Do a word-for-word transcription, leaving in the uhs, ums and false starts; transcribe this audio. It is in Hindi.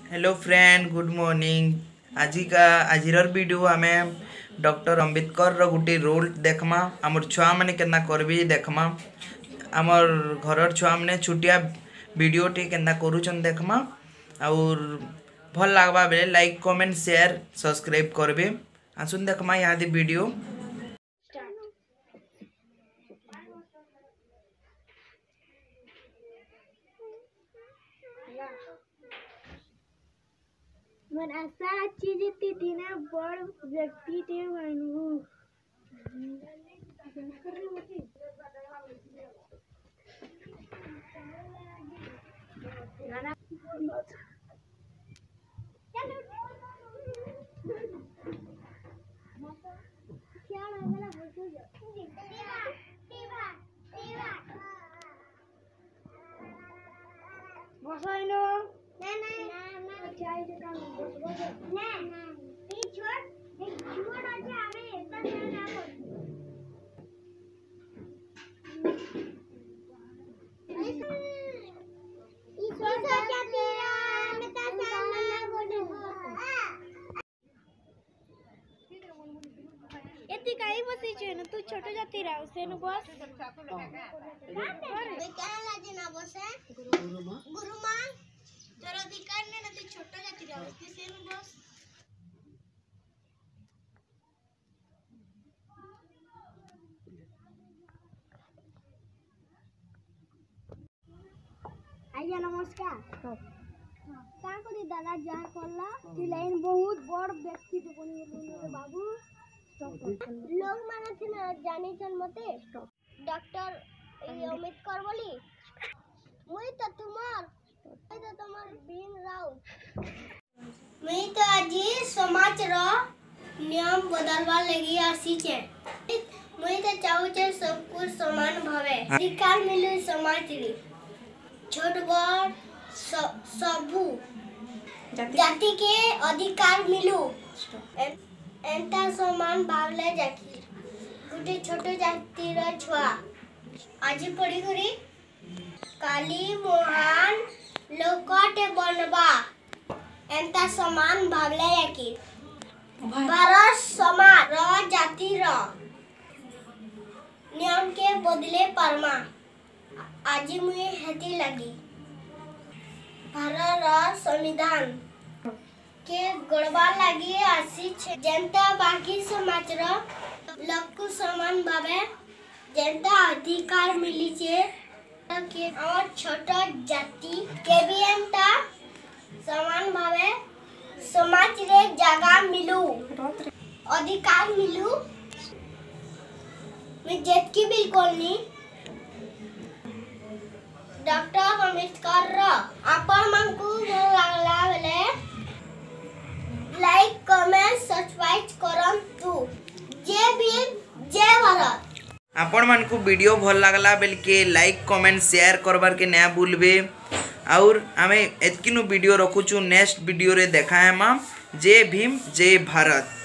Hello friend, good morning. आज का आज वीडियो आम डॉक्टर अंबेडकर रो गुटे रोल देखमा। आमर छुआ मैंने केना करबी देखमा। आमर घर छुआ मैंने छुटिया वीडियो टी केना करूचन देखमा। और भल लागबा बेले लाइक कमेंट शेयर सब्सक्राइब करबे। आसुन देखमा यहाँ दे वीडियो। मन असा चीज ती तिना बड़ व्यक्ति ते बनू बसाइनो ना ना ना चाय के काम बस बस ना ना ये छोड़ ये छोड़ आज हमें इतना ना कर ये छोड़ क्या तेरा मैं ता ना बोलूं एती काई बसी छे न तू छोटो जाती राव से न बस मैं क्या लाजे ना बसे गुरुमा गुरुमा तेरा अधिकार ने न तू छोटो जाती राव से न बस आइया नमस्कार का करी दादा जा करला ती लाइन बहुत बड़ व्यक्ति तो बनी रे बाबू लोग माने थे ना जाने चल मते डॉक्टर अंबेडकर बोली मुई तो तुमार मुई तो तुमार बीन राव मुई तो आज समाज रो नियम बदलवा लगी आसी छे। मुई तो चाहू छे सब कुछ समान भावे अधिकार मिले समाज री छोट बड़ सबू जाति के अधिकार मिलू एंता समान भावले जाकी गुटे छोटे जाति रा छुआ आज पड़ी करी काली मोहन लोकटे बनबा एंता समान भावले जाकी भारत समाज रा जाति रा नियम के बदले परमा आज मुझे हेती लगी भारत रा संविधान के गड़बा लगी आसी जनता बाकी समाज रो लोग समान भावे जनता अधिकार मिली छे के और छोटा जाति के भी एंता समान भावे समाज रे जगह मिलू अधिकार मिलू मैं जेत की बिल्कुल नहीं डॉक्टर अंबेडकर रो अपन मन को भल लागला बेले लाइक कमेंट सब्सक्राइब करम तू जय भीम जय भारत। आपण मन को वीडियो भल लागला बेल के लाइक कमेंट शेयर करबार के ना भूलबे। और आमे एतकिनु वीडियो रखुचु नेक्स्ट वीडियो रे देखाएमा। जय भीम जय भारत।